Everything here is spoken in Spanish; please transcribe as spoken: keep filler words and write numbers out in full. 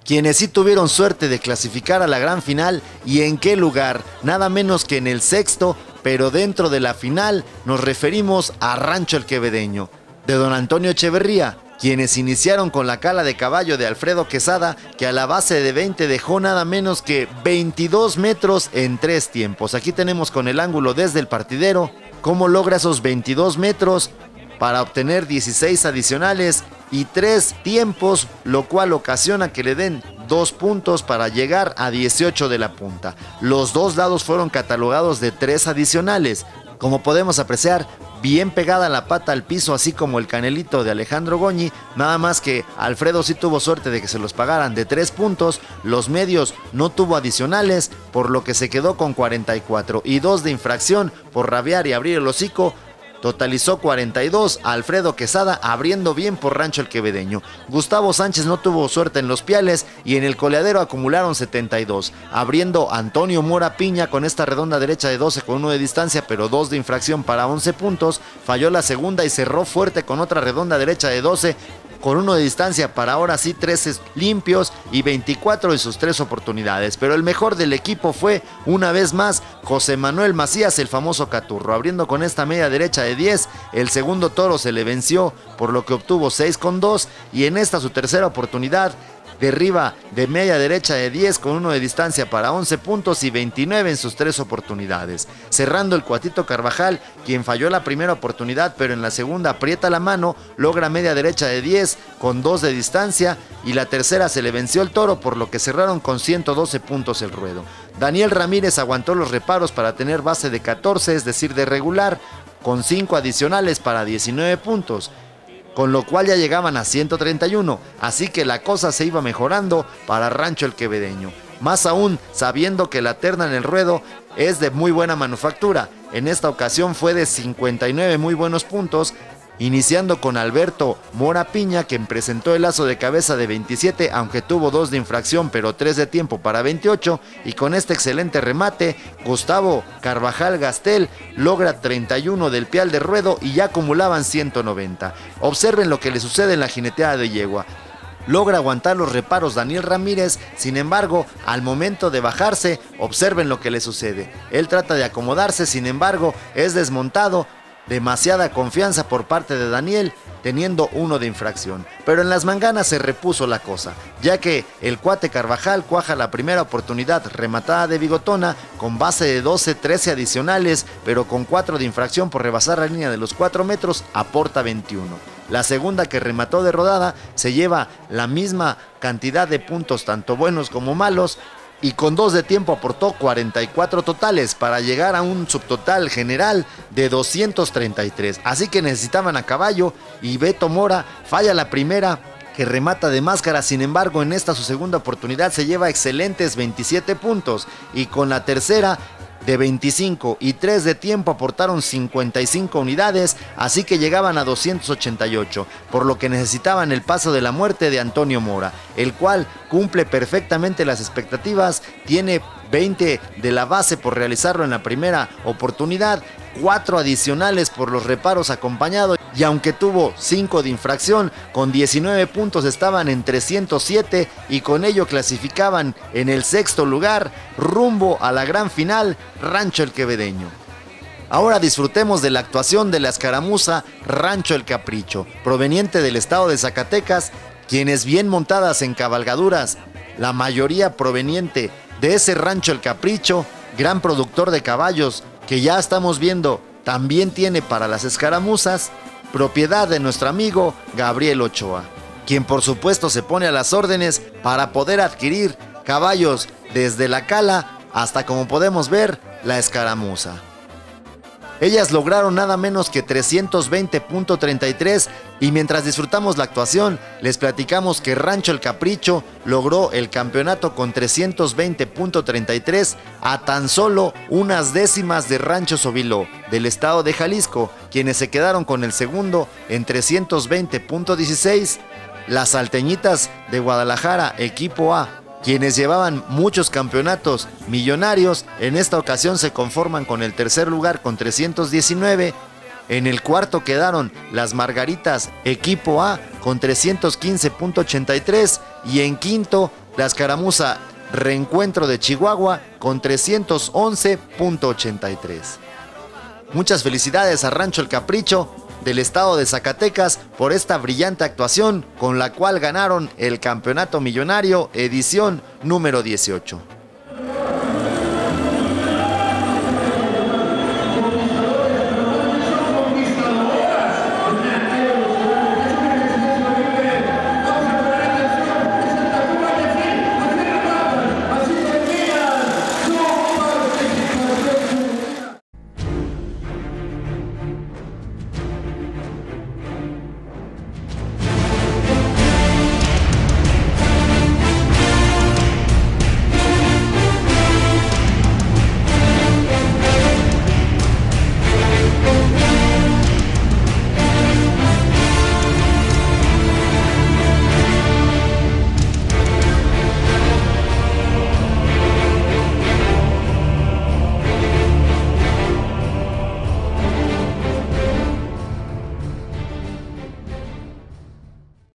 quienes sí tuvieron suerte de clasificar a la gran final. ¿Y en qué lugar? Nada menos que en el sexto, pero dentro de la final nos referimos a Rancho El Quevedeño, de don Antonio Echeverría, quienes iniciaron con la cala de caballo de Alfredo Quesada, que a la base de veinte dejó nada menos que veintidós metros en tres tiempos. Aquí tenemos con el ángulo desde el partidero cómo logra esos veintidós metros para obtener dieciséis adicionales y tres tiempos, lo cual ocasiona que le den dos puntos para llegar a dieciocho de la punta. Los dos lados fueron catalogados de tres adicionales. Como podemos apreciar, bien pegada la pata al piso, así como el canelito de Alejandro Goñi, nada más que Alfredo sí tuvo suerte de que se los pagaran de tres puntos, los medios no tuvo adicionales, por lo que se quedó con cuarenta y cuatro, y dos de infracción por rabiar y abrir el hocico. Totalizó cuarenta y dos, Alfredo Quesada abriendo bien por Rancho El Quevedeño. Gustavo Sánchez no tuvo suerte en los piales y en el coleadero acumularon setenta y dos, abriendo Antonio Mora Piña con esta redonda derecha de doce con uno de distancia, pero dos de infracción para once puntos. Falló la segunda y cerró fuerte con otra redonda derecha de doce con uno de distancia para ahora sí trece limpios y veinticuatro de sus tres oportunidades. Pero el mejor del equipo fue, una vez más, José Manuel Macías, el famoso Caturro, abriendo con esta media derecha de diez. El segundo toro se le venció, por lo que obtuvo seis con dos, y en esta su tercera oportunidad derriba de media derecha de diez con uno de distancia para once puntos y veintinueve en sus tres oportunidades. Cerrando el Cuatito Carvajal, quien falló la primera oportunidad, pero en la segunda aprieta la mano, logra media derecha de diez con dos de distancia, y la tercera se le venció el toro, por lo que cerraron con ciento doce puntos el ruedo. Daniel Ramírez aguantó los reparos para tener base de catorce, es decir, de regular, con cinco adicionales para diecinueve puntos. Con lo cual ya llegaban a ciento treinta y uno, así que la cosa se iba mejorando para Rancho El Quevedeño. Más aún sabiendo que la terna en el ruedo es de muy buena manufactura. En esta ocasión fue de cincuenta y nueve muy buenos puntos, iniciando con Alberto Mora Piña, quien presentó el lazo de cabeza de veintisiete, aunque tuvo dos de infracción pero tres de tiempo para veintiocho, y con este excelente remate, Gustavo Carvajal Gastel logra treinta y uno del pial de ruedo y ya acumulaban ciento noventa. Observen lo que le sucede en la jineteada de yegua. Logra aguantar los reparos Daniel Ramírez, sin embargo, al momento de bajarse, observen lo que le sucede. Él trata de acomodarse, sin embargo, es desmontado. Demasiada confianza por parte de Daniel, teniendo uno de infracción. Pero en las manganas se repuso la cosa, ya que el cuate Carvajal cuaja la primera oportunidad rematada de bigotona con base de doce, trece adicionales, pero con cuatro de infracción por rebasar la línea de los cuatro metros, aporta veintiuno. La segunda, que remató de rodada, se lleva la misma cantidad de puntos, tanto buenos como malos, y con dos de tiempo aportó cuarenta y cuatro totales para llegar a un subtotal general de doscientos treinta y tres. Así que necesitaban a caballo, y Beto Mora falla la primera, que remata de máscara. Sin embargo, en esta su segunda oportunidad se lleva excelentes veintisiete puntos, y con la tercera de veinticinco y tres de tiempo aportaron cincuenta y cinco unidades, así que llegaban a doscientos ochenta y ocho, por lo que necesitaban el paso de la muerte de Antonio Mora, el cual cumple perfectamente las expectativas. Tiene veinte de la base por realizarlo en la primera oportunidad, cuatro adicionales por los reparos acompañados, y aunque tuvo cinco de infracción, con diecinueve puntos estaban en trescientos siete y con ello clasificaban en el sexto lugar rumbo a la gran final Rancho El Quevedeño. Ahora disfrutemos de la actuación de la escaramuza Rancho El Capricho, proveniente del estado de Zacatecas, quienes bien montadas en cabalgaduras, la mayoría proveniente de ese Rancho El Capricho, gran productor de caballos que ya estamos viendo también tiene para las escaramuzas, propiedad de nuestro amigo Gabriel Ochoa, quien por supuesto se pone a las órdenes para poder adquirir caballos desde la cala hasta, como podemos ver, la escaramuza. Ellas lograron nada menos que trescientos veinte punto treinta y tres, y mientras disfrutamos la actuación, les platicamos que Rancho El Capricho logró el campeonato con trescientos veinte punto treinta y tres, a tan solo unas décimas de Rancho Sobiló, del estado de Jalisco, quienes se quedaron con el segundo en trescientos veinte punto dieciséis. Las Salteñitas de Guadalajara, equipo A, quienes llevaban muchos campeonatos millonarios, en esta ocasión se conforman con el tercer lugar con trescientos diecinueve. En el cuarto quedaron las Margaritas, equipo A, con trescientos quince punto ochenta y tres, y en quinto la escaramuza Reencuentro de Chihuahua con trescientos once punto ochenta y tres. Muchas felicidades a Rancho El Capricho del estado de Zacatecas por esta brillante actuación con la cual ganaron el Campeonato Millonario edición número dieciocho.